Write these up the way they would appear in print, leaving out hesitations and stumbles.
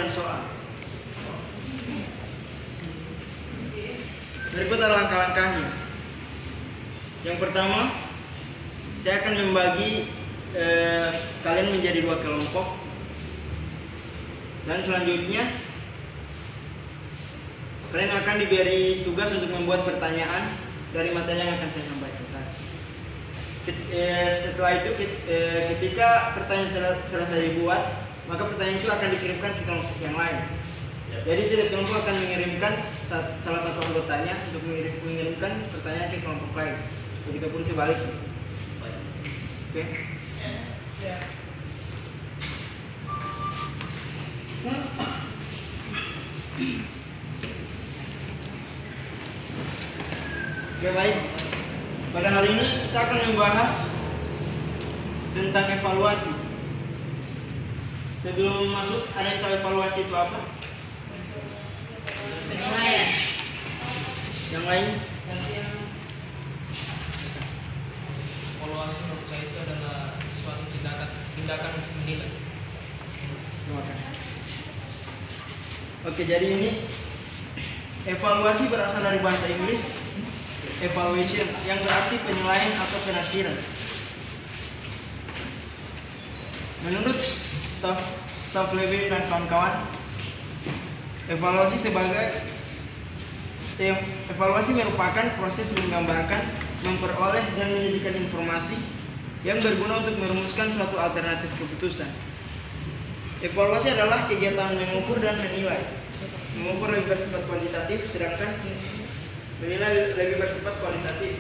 soal. Berikut adalah langkah-langkahnya. Yang pertama, saya akan membagi kalian menjadi 2 kelompok. Dan selanjutnya kalian akan diberi tugas untuk membuat pertanyaan dari materi yang akan saya sampaikan. Setelah itu ketika pertanyaan selesai dibuat, maka pertanyaan itu akan dikirimkan ke kelompok yang lain. Jadi setiap kelompok akan mengirimkan salah satu anggotanya untuk mengirimkan pertanyaan ke kelompok lain. Begitupun sebaliknya. Oke. Oke, baik. Pada hari ini kita akan membahas tentang evaluasi. Sebelum masuk, ada yang tahu evaluasi itu apa? Penilaian. Yang lain? Evaluasi menurut saya itu adalah suatu tindakan untuk menilai. Terima kasih. Oke, jadi ini evaluasi berasal dari bahasa Inggris evaluation, yang berarti penilaian atau penafsiran. Menurut Staff Levin dan kawan-kawan, evaluasi merupakan proses menggambarkan, memperoleh dan menjadikan informasi yang berguna untuk merumuskan suatu alternatif keputusan. Evaluasi adalah kegiatan mengukur dan menilai. Mengukur lebih bersifat kuantitatif, sedangkan menilai lebih bersifat kualitatif.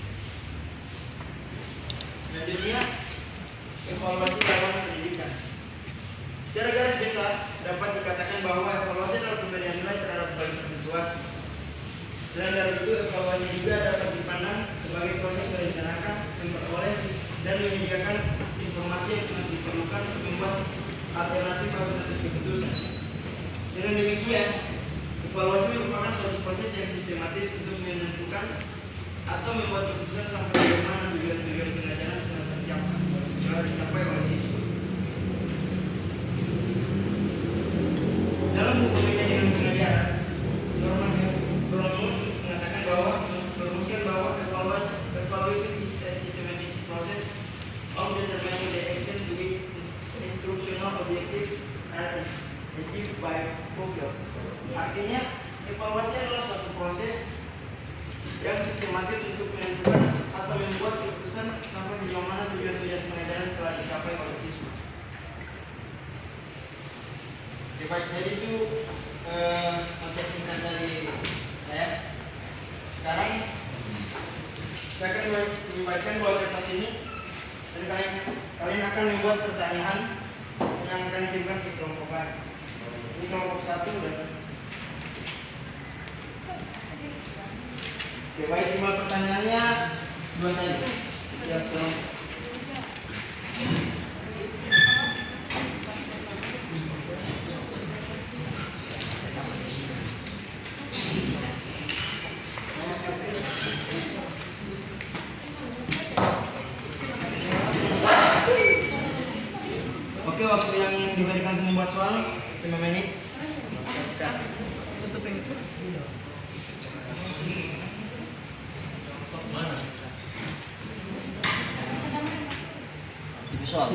Selanjutnya, evaluasi dalam pendidikan. Secara garis besar dapat dikatakan bahwa evaluasi adalah pemberian nilai terhadap kualitas sesuatu. Selain dari itu, evaluasi juga dapat dipandang sebagai proses merencanakan, memperoleh, dan menyediakan informasi yang sangat diperlukan untuk membuat alternatif keputusan. Dengan demikian, evaluasi merupakan suatu proses yang sistematis untuk menentukan atau membuat keputusan sampai bagaimana tujuan-tujuan pengajaran telah dicapai oleh siswa. Dalam buku dengan pengajaran, Norman mengatakan bahwa merumuskan bahwa evaluation is a systematic process of determining the extent to which instructional objectives are achieved by pupil. Artinya, evaluasi adalah suatu proses yang sistematis untuk menentukan atau membuat keputusan sampai sejauh mana tujuan-tujuan pengajaran telah dicapai oleh siswa. Oke, baik, jadi itu materi singkat dari saya. Sekarang saya akan membacakan buah kertas ini dan kalian akan membuat pertanyaan yang akan dikirimkan ke kelompok lain. Ini kelompok 1 dan oke, baik, jumlah pertanyaannya 2 saja. Ya, oke, waktu yang diberikan untuk membuat soal 5 menit. Untuk yang itu? Soal.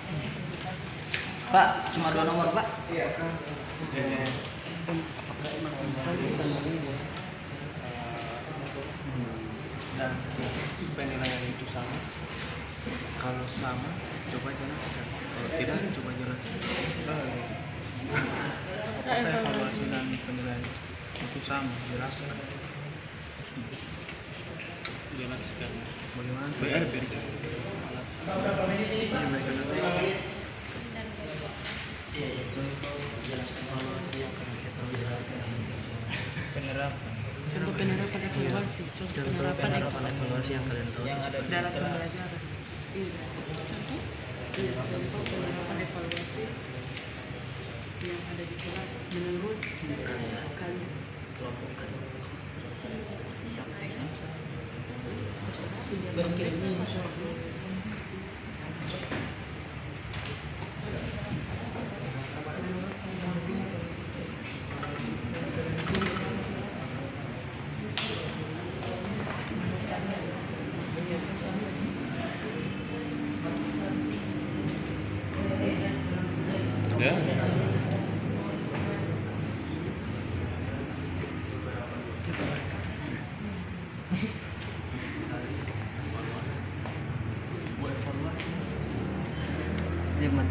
Pak, cuma 2 nomor, Pak. Iya, kan. Dan penilaian itu sama. Kalau sama, coba jelaskan. Kalau tidak, coba jelaskan. Apakah evaluasi dan penilaian itu sama? Jelaskan. Jelaskan. Bagaimana PR berikan alasan. Jelaskan evaluasi yang akan kita jelaskan. Penerapan. Contoh penerapan evaluasi. Contoh penerapan evaluasi yang kalian tahu dalam pembelajaran. Iya, contoh penerapan evaluasi yang ada di kelas menurut kalian. kelompok kalian.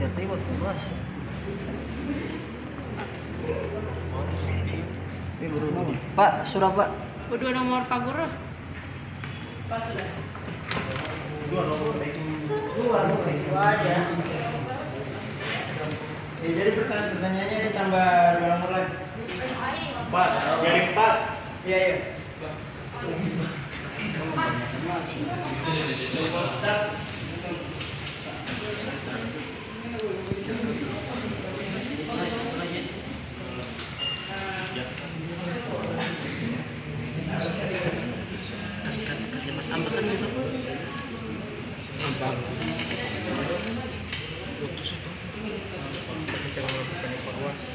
katanya evaluasi. Ini guru nomor. Pak, sudah Pak. Kedua nomor Pak Guru. Pak sudah. Dua itu aja. Ya, jadi pertanyaannya ditambah 2 nomor lagi. 4, jadi 4. Iya, iya. Kasih Mas Ambekan gitu. Gampang. Putus itu. Kita melakukan evaluasi.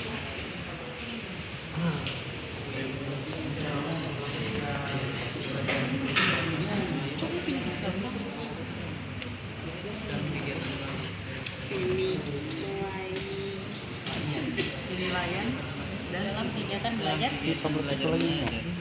Penilaian dan dalam kegiatan belajar. Bisa bersatu lagi.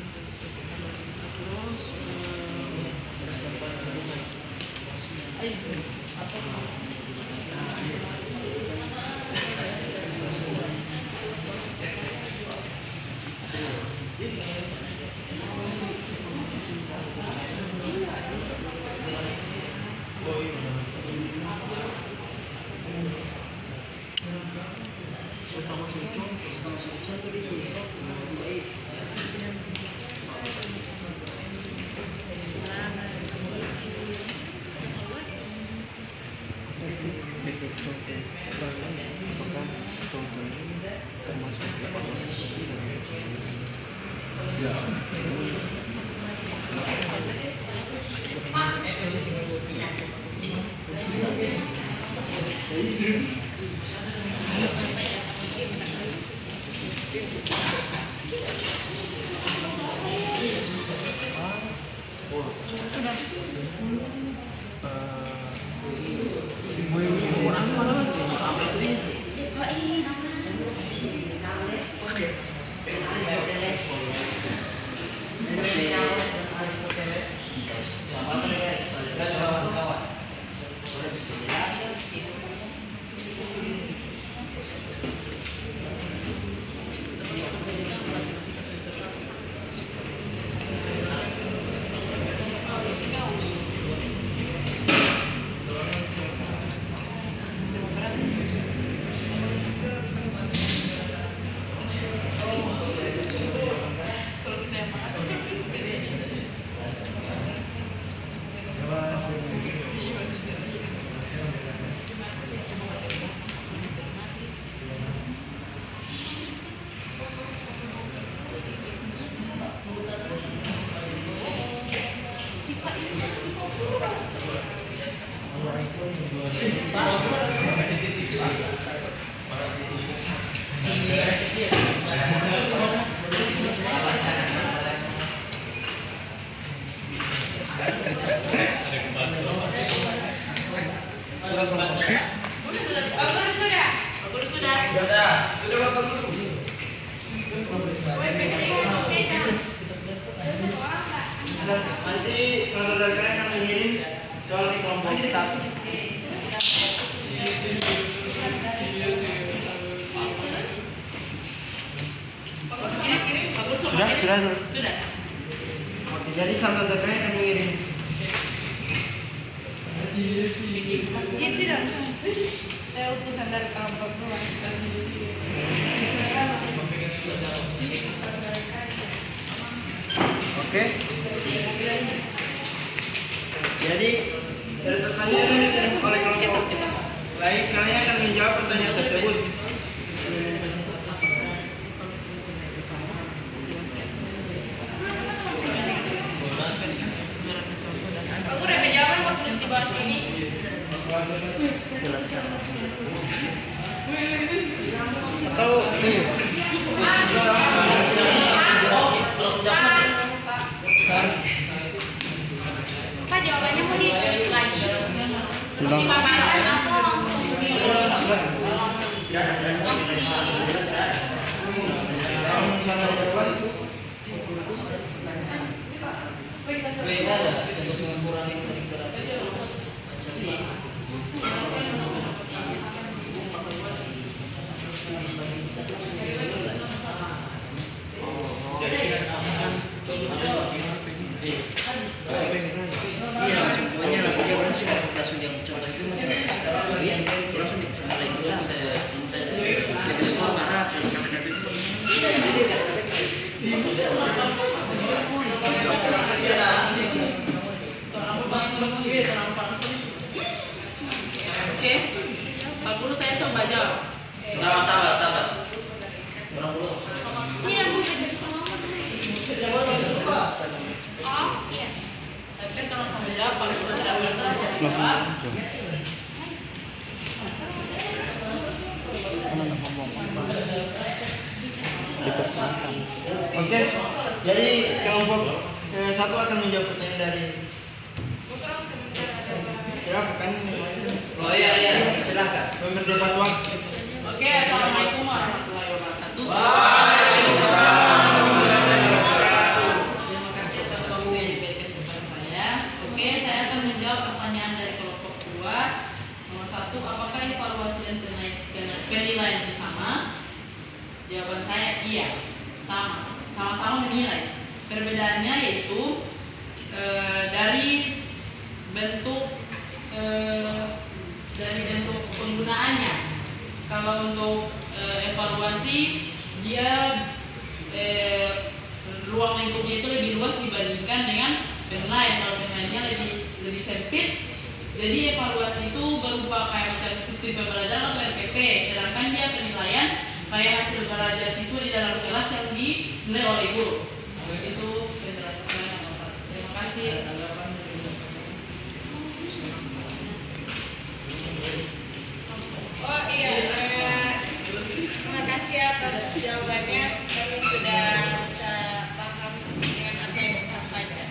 Nanti saudara kalian akan mengirim soal di kelompok 1. Sudah. Oke, jadi saudara kalian akan mengirim. Ini tidak. Saya utusan dari kelompok 2. Oke. Jadi dari pertanyaan yang diterima oleh kelompok lain, kalian akan menjawab pertanyaan tersebut. Pak Guru, ada jawaban mau tulis di bawah sini. Atau nih bisa Pak, jawabannya mau ditulis lagi. Dipaparkan atau kalau misalnya jawaban itu besok baca. Sama-sama. Tapi kan kalau sampai jawab paling tidak berterus. Dipersilakan. Oke, jadi kelompok satu akan menjawab pertanyaan dari siapa kan? Oh iya, silakan. Mempercepat waktu. Oke, assalamualaikum warahmatullahi wabarakatuh. Terima kasih atas waktu yang diberikan kepada saya. Oke, saya akan menjawab pertanyaan dari kelompok 2. Nomor 1, apakah evaluasi dan penilaian itu sama? Jawaban saya iya, sama-sama menilai. Perbedaannya yaitu dari bentuk penggunaannya. Kalau untuk evaluasi dia ruang lingkupnya itu lebih luas dibandingkan dengan penilaian. Kalau penilaiannya lebih sempit. Jadi evaluasi itu berupa kayak macam sistem pembelajaran atau RPP, sedangkan dia penilaian kayak hasil belajar siswa di dalam kelas yang dinilai oleh guru. Itu penjelasan yang nomor 1. Terima kasih. Oh iya, terima kasih atas jawabannya. Kami sudah bisa paham dengan apa yang disampaikan.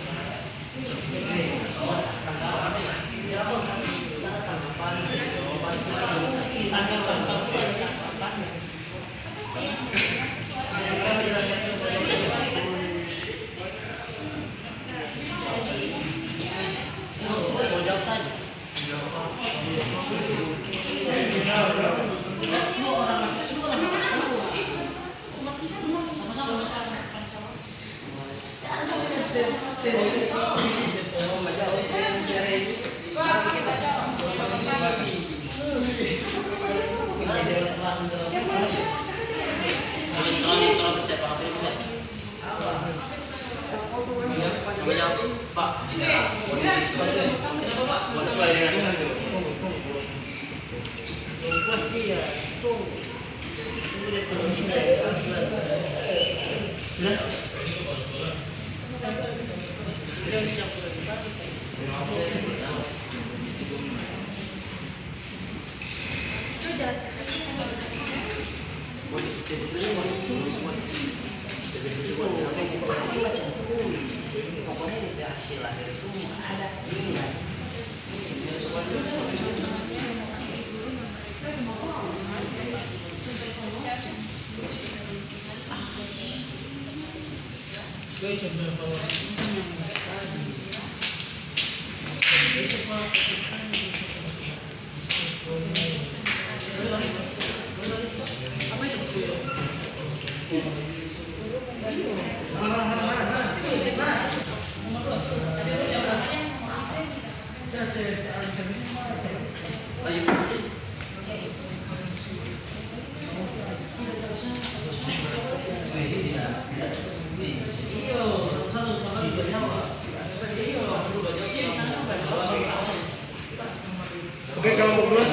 Oke, kelompok 2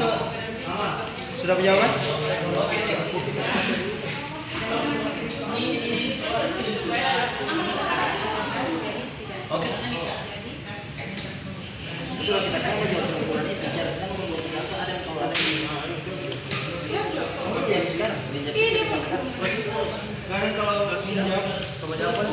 sudah menjawab? Oke. Sudah kita kan ukuran ini secara sama membuat cerita ada kalau ada di sini. Sekarang. Sekarang kalau nggak sudah jawab, Coba jawaban.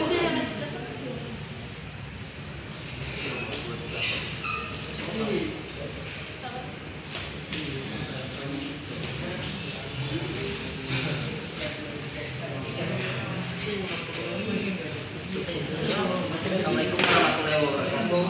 Assalamualaikum warahmatullahi wabarakatuh.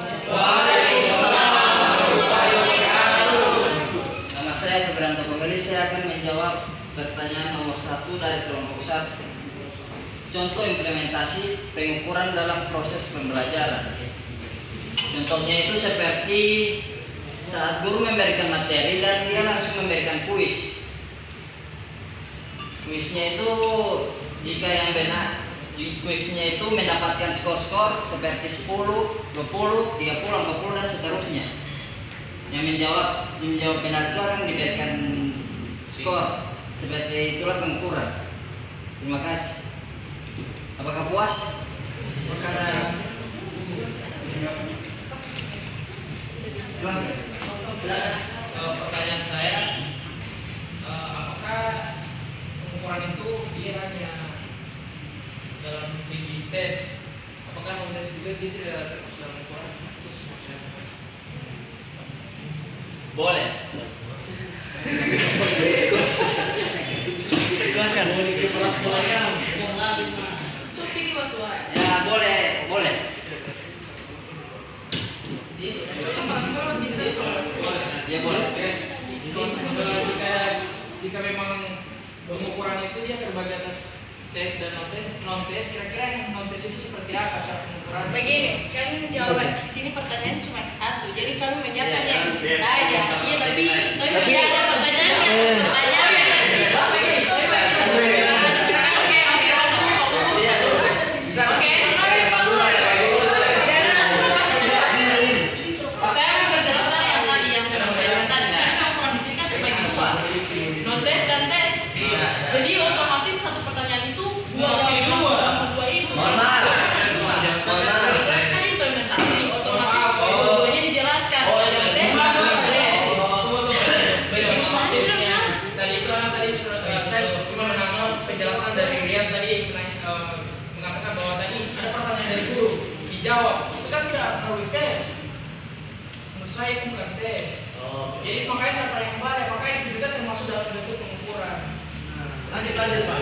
Nama saya Febranto Pembeli. Saya akan menjawab pertanyaan nomor 1 dari kelompok 1. Contoh implementasi pengukuran dalam proses pembelajaran. Contohnya itu seperti saat guru memberikan materi dan dia langsung memberikan kuis. Kuisnya itu jika yang benar, kuisnya itu mendapatkan skor-skor seperti 10, 20, 30, 40 dan seterusnya. Yang menjawab benar itu akan diberikan skor. Seperti itulah pengukuran. Terima kasih. Apakah puas? Pertanyaan saya, apakah pengukuran itu dia hanya dalam segi tes? Apakah non tes juga dia tidak termasuk dalam pengukuran? Boleh. Ya boleh, boleh. Ya boleh. Jika memang pengukuran itu dia terbagi atas tes dan non tes, kira-kira yang non tes itu seperti apa cara pengukuran? Begini, kan jawaban di sini pertanyaan cuma satu, jadi kami menjawab hanya yang sini saja. Iya, tapi tidak ada pertanyaannya. Pertanyaannya. Jadi otomatis satu pertanyaan itu langsung dua itu. Kan implementasi otomatis dua-duanya dijelaskan. Begitu maksudnya. Tadi itu saya cuma menangkap penjelasan dari Rian tadi mengatakan bahwa tadi ada pertanyaan dari guru dijawab. Itu kan tidak perlu tes. Menurut saya itu bukan tes. Jadi makanya saya tanya kembali, apakah itu juga termasuk dalam bentuk pengukuran? Lanjut Pak.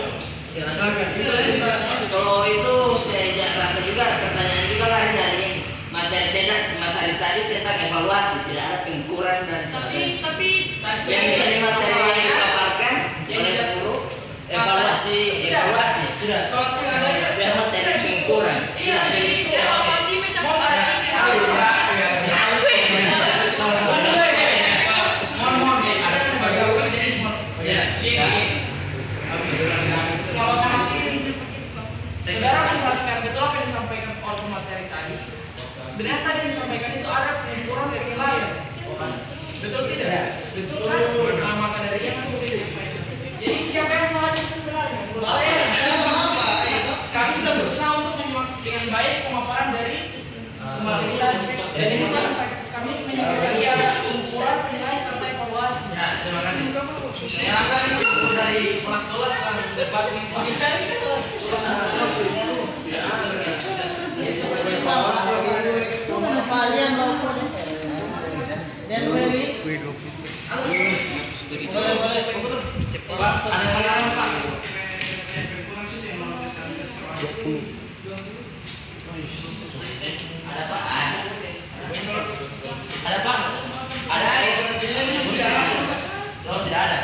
Kalau itu saya rasa juga pertanyaan juga lari dari materi tadi tentang evaluasi, tidak ada pengukuran dan Tapi yang dari materi yang dipaparkan oleh guru evaluasi. Tidak. Kalau seandainya Biar materi pengukuran. iya, jadi evaluasi mencakup kalau nanti saudara memperhatikan betul apa yang disampaikan oleh pemateri tadi, sebenarnya tadi yang disampaikan itu ada pengukuran dari nilai, betul tidak? Betul kan? Nah, maka dari yang jadi siapa yang salah itu sebenarnya? Kami sudah berusaha untuk dengan baik pemaparan dari pemateri tadi. Jadi kami menyebutkan ada pengukuran, penilaian serta evaluasi. Terima kasih. Saya rasa ini cukup dari kelas sekolah akan debat ini Pak. Pak, ada yang lain Pak? Ada Pak? Ada Pak? Ada? Oh, tidak ada.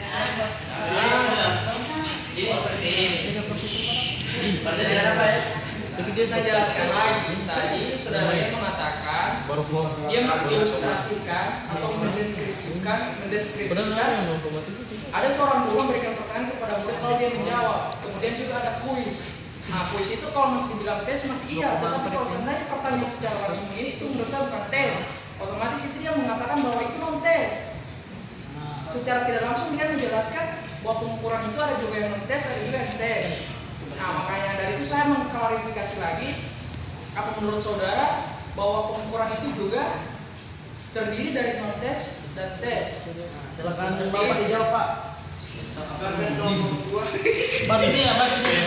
Jadi seperti ini. Berarti tidak ada Pak ya? Begitu saya jelaskan lagi, tadi saudara yang mengatakan dia mengilustrasikan atau mendeskripsikan ada seorang guru memberikan pertanyaan kepada murid lalu dia menjawab. Kemudian juga ada kuis. Nah, kuis itu kalau masih dibilang tes masih iya, tetapi kalau seandainya pertanyaan secara langsung ini itu menurut saya bukan tes. Otomatis itu dia mengatakan bahwa itu non tes. Secara tidak langsung dia menjelaskan bahwa pengukuran itu ada juga yang non tes, ada juga yang tes. Nah, makanya dari itu saya mengklarifikasi lagi, apa menurut saudara bahwa pengukuran itu juga terdiri dari non tes dan tes. Silakan Bapak dijawab Pak. Silakan kelompok 2. Bab ini ya, Bab ini.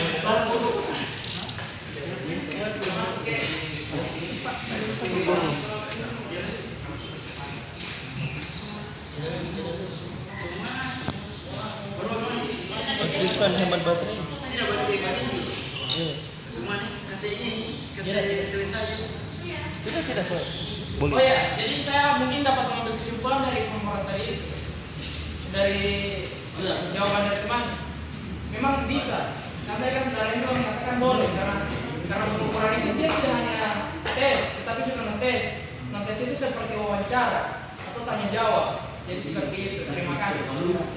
Bukan hemat baterai. Tidak boleh dibaca dulu. Cuma nih kasih ini, kasih selesai. Tidak Sob. Oh ya, jadi saya mungkin dapat mengambil kesimpulan dari pemaparan tadi, dari jawaban dari teman. Memang bisa. Nanti kan saudara itu mengatakan boleh karena pengukuran itu dia tidak hanya tes, tetapi juga non tes. Non tes itu seperti wawancara atau tanya jawab. Jadi seperti itu. Terima kasih.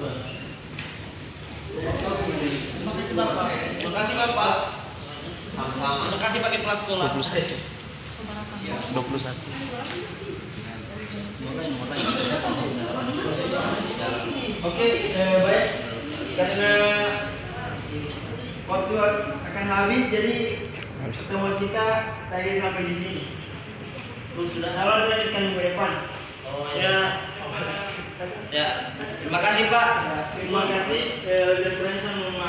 Terima kasih Bapak. Terima kasih Bapak. Terima kasih Pak Kepala Sekolah. 21. Oke, baik. Karena waktu akan habis, jadi pertemuan kita tadi sampai di sini. Sudah salah dilanjutkan minggu depan. Oh ya. Ya. Terima kasih Pak. Terima kasih. Lebih kurang saya mohon maaf.